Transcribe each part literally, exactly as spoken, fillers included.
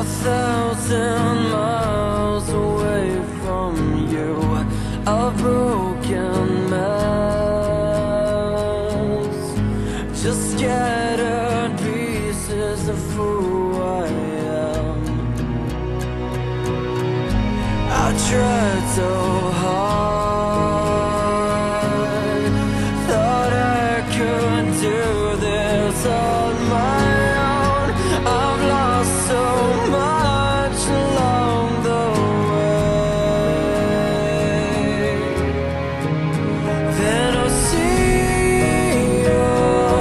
A thousand miles away from you, a broken mess, just scattered pieces of who I am. I tried so hard, thought I could do this on my own. I've lost so much along the way. Then I see your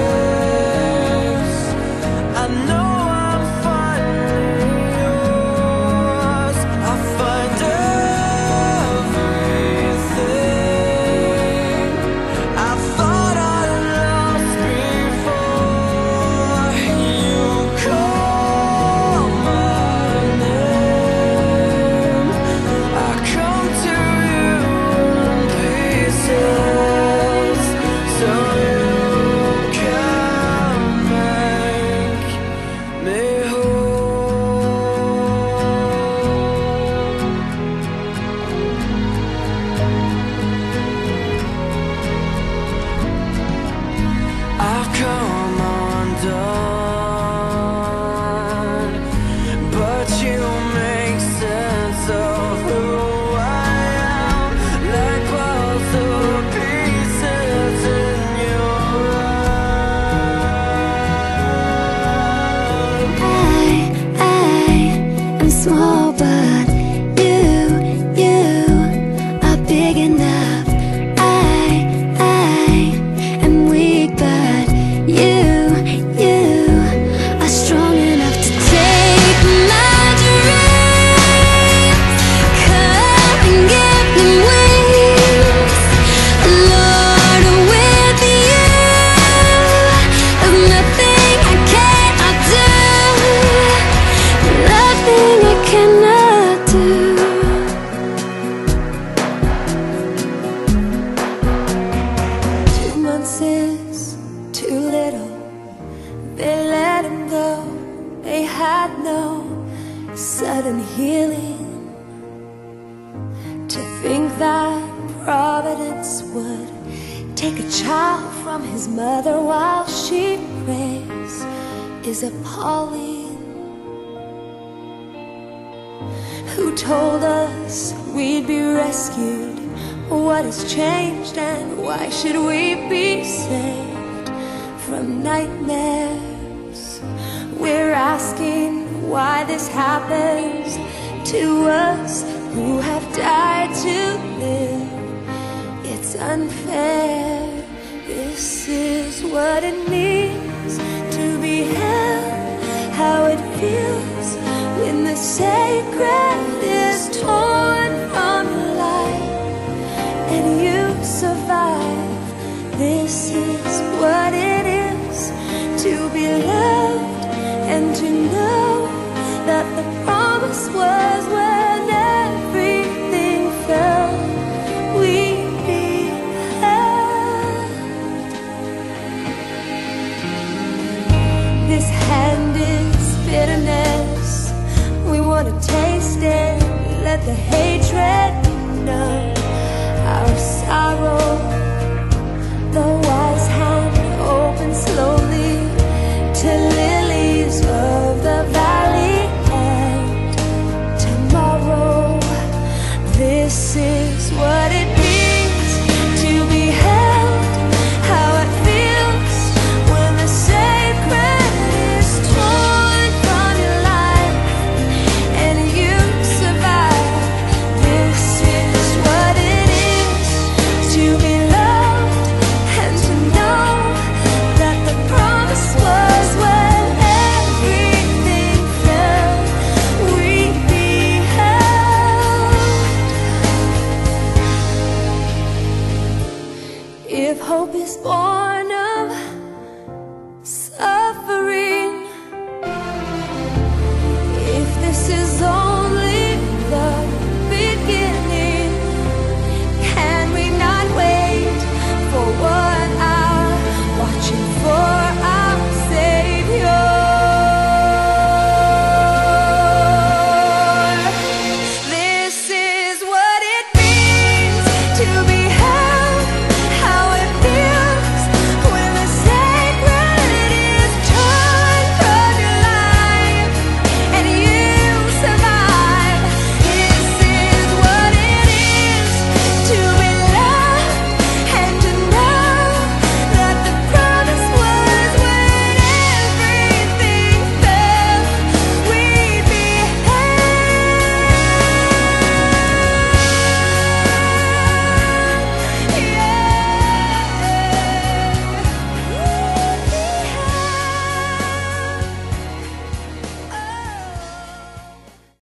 face, I know I'm finally yours. I find everything I thought I lost before. You call my name, I come to you in pieces, so you can make me whole. I've come undone, but you make sense of who I am, like puzzle pieces in your eyes. I, I am small, but you, you are big enough. I, I am weak, but you, you are strong enough to take my dreams. Come and give them wings, Lord, with you. There's nothing I cannot do, nothing I cannot do. Two months is too little. They let him go. They had no sudden healing. To think that Providence would take a child from his mother while she prays is appalling. Who told us we'd be rescued? What has changed, and why should we be saved from nightmares? We're asking why this happens to us who have died to live. It's unfair. This is what it means to be held, how it feels when the sacred is torn from your life and you survive. This is what it is to be loved and to know that the promise was well.